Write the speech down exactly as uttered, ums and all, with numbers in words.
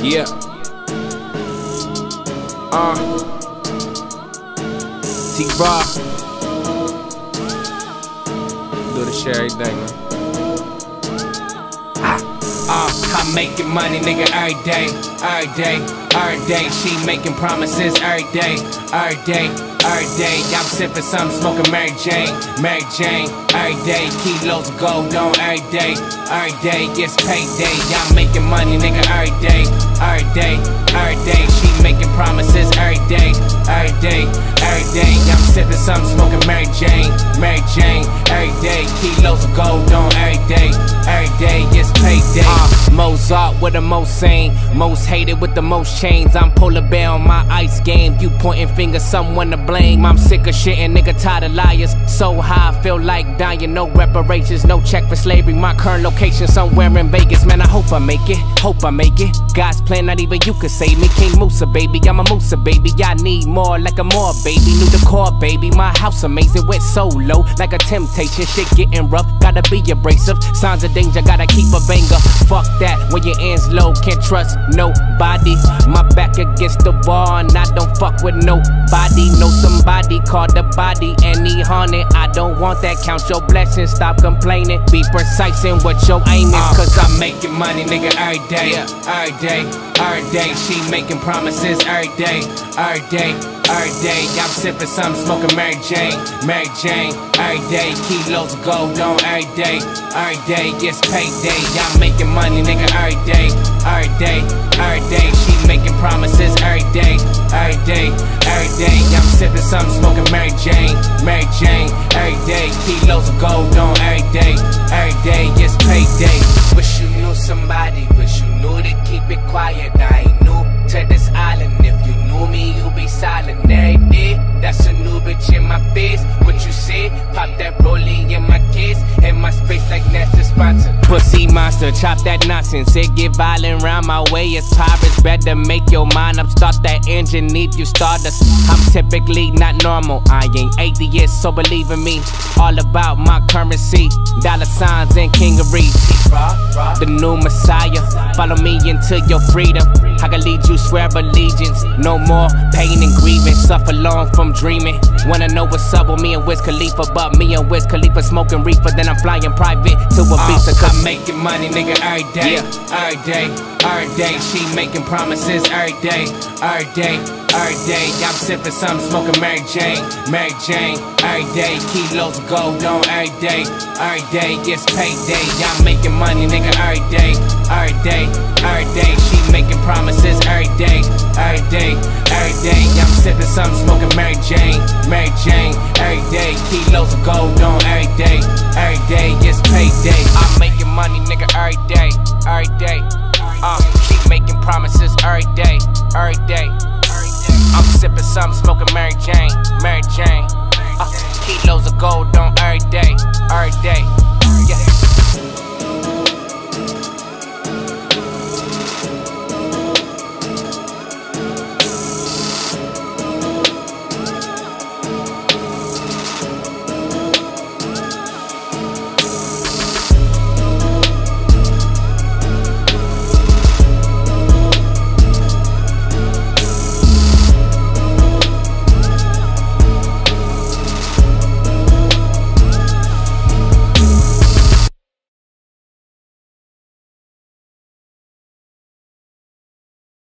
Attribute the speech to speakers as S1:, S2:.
S1: Yeah. Uh. T-Raw. Do the shit every day, man.
S2: Uh, I'm making money, nigga, every day, every day, every day. She making promises every day, every day, every day. I'm sipping something, smoking Mary Jane, Mary Jane, every day. Kilos of gold on every day, every day. It's payday. I'm making money, nigga, every day, every day, every day. She making promises every day, every day, every day. I'm sipping something, smoking Mary Jane, Mary Jane, every day. Kilos of gold on every day, every day. It's payday. Uh, Mozart with the most sane, most hated with the most chains. I'm polar bear on my ice game. You pointing fingers, someone to blame. I'm sick of shit and nigga tired of liars. So high, I feel like dying. No reparations, no check for slavery. My current location somewhere in Vegas. Man, I hope I make it, hope I make it. God's plan, not even you could save me. King Musa, baby, I'm a Musa, baby. I need more, like a more, baby. New decor, baby. My house amazing, went so low, like a temptation. Shit getting rough, gotta be abrasive. Signs of danger, gotta keep a banger. Fuck that, when your ends low, can't trust nobody. My back against the wall and I don't fuck with nobody. Know somebody called the body and he haunted. I don't want that, count your blessings, stop complaining. Be precise in what your aim is, uh, cause I'm making money, nigga, every day, every day, every day. She making promises every day, every day, every day. I'm sipping something, smoking Mary Jane, Mary Jane, every day. Kilos of gold on every day, every day. It's payday. I'm making money, nigga, every day, every day, every day. She making promises every day, every day, every day. I'm sipping something, smoking Mary Jane, Mary Jane, every day. Kilos of gold on every day, every day. It's payday. Wish you knew somebody, wish you knew to keep it quiet. I ain't new to this island. If you knew me, you'd be silent every day. That's a new bitch in my face. What you say? Pop that rollie in my case, in my space like Nestor sponsor. Pussy monster, chop that nonsense. It get violent round my way. It's pirates, better make your mind up. Start that engine, need you stardust. I'm typically not normal. I ain't atheist, so believe in me. All about my currency, dollar signs and kingery. The new messiah, follow me into your freedom. I can lead you, swear allegiance. No more pain and grieving, suffer long from dreaming. Wanna know what's up with me and Wiz Khalifa, but me and Wiz Khalifa smoking reefer. Then I'm flying private to Ibiza, cause I'm making money, nigga, every day, yeah. every day, every day. She making promises every day, every day, every day. I'm sipping something, smoking Mary Jane, Mary Jane, every day. Kilos of gold on every day, every day. It's payday. I'm making money, nigga, every day, every day, every day. She making promises every day, every day, every day. I'm sipping something, smoking Mary Jane, Mary Jane, every day. Kilos of gold on every day, every day. It's payday. I'm making money, nigga, every day, every day. Uh, keep making promises every day, every day. I'm sipping something, smoking Mary Jane, Mary Jane. Uh, kilos of gold on every day, every day.